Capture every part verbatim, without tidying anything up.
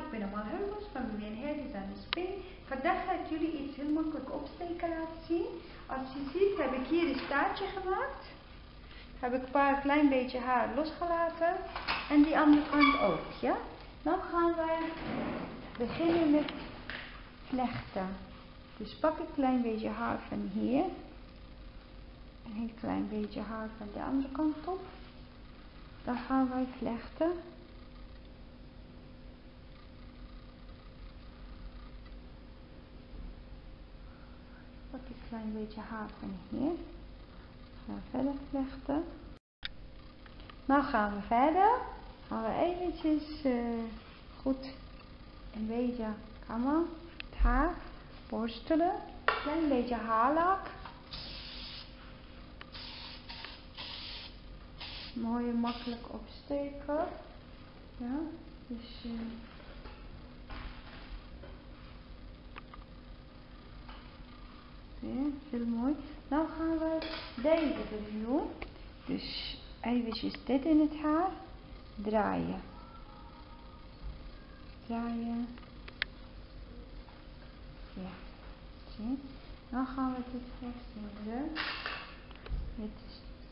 ik ben allemaal Heugels van Beween Hair Design Spain. Vandaag ga ik jullie iets heel makkelijk opsteken laten zien. Als je ziet heb ik hier een staartje gemaakt. Heb ik een paar klein beetje haar losgelaten. En die andere kant ook, ja. Dan gaan wij beginnen met vlechten. Dus pak een klein beetje haar van hier. Een heel klein beetje haar van de andere kant op. Dan gaan wij vlechten. Pak een klein beetje haar van hier. Gaan we verder vlechten. Nou gaan we verder. Gaan we eventjes uh, goed een beetje kammen. Het haar borstelen. Een klein beetje haarlak. Mooi en makkelijk opsteken. Ja, dus uh, ja, heel mooi. Nou gaan we deze erin doen. Dus eventjes dit in het haar. Draaien. Draaien. Ja, zie. Dan gaan we dit vasthouden. Dit is.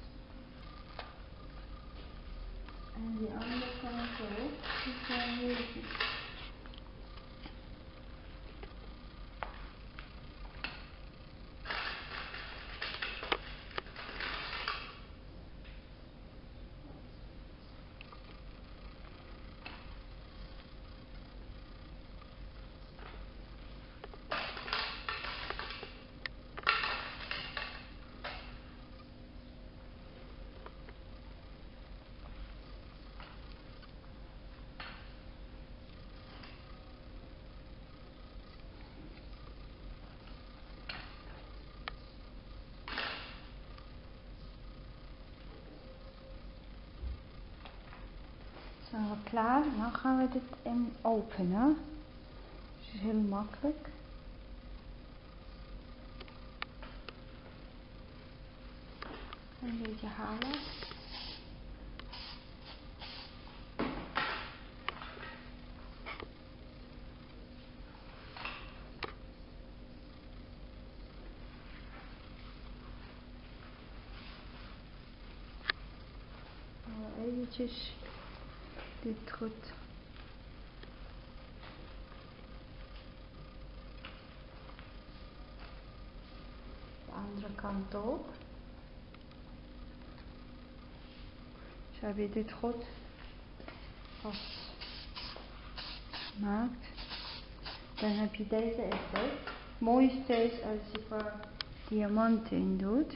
En die andere kant ook. Dus dan even. Zijn we klaar? Nou gaan we dit in openen. Dat is heel makkelijk. Een beetje halen. Eventjes dit goed. De andere kant ook. Zo heb je dit goed vastgemaakt. Dan heb je deze effect. Mooi is steeds als je een paar diamanten in doet.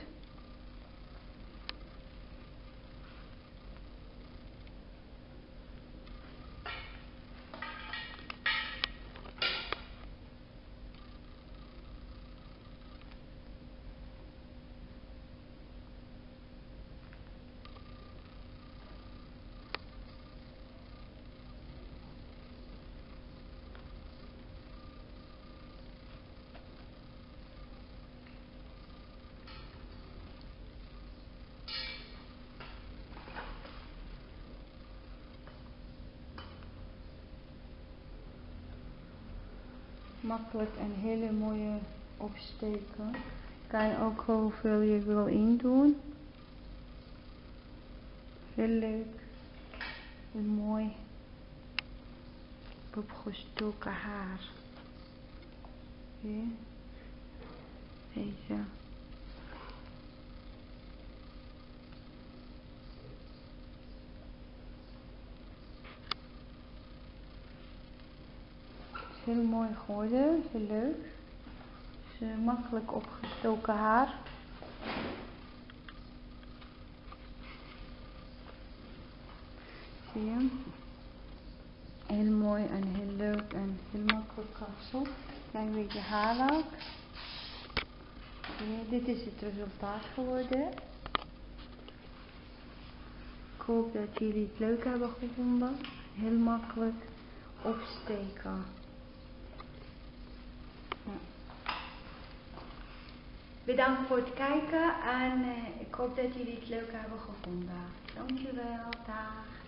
Makkelijk en hele mooie opsteken. Kan ook hoeveel je wil indoen. Heel leuk. En mooi. Opgestoken haar. Hier. Deze. Heel mooi geworden, heel leuk. Dus, uh, makkelijk opgestoken haar. Zie je? Heel mooi en heel leuk en heel makkelijk kapsel. Klein beetje haarlak. Zie je? Dit is het resultaat geworden. Ik hoop dat jullie het leuk hebben gevonden. Heel makkelijk opsteken. Bedankt voor het kijken en uh, ik hoop dat jullie het leuk hebben gevonden. Dankjewel, dag.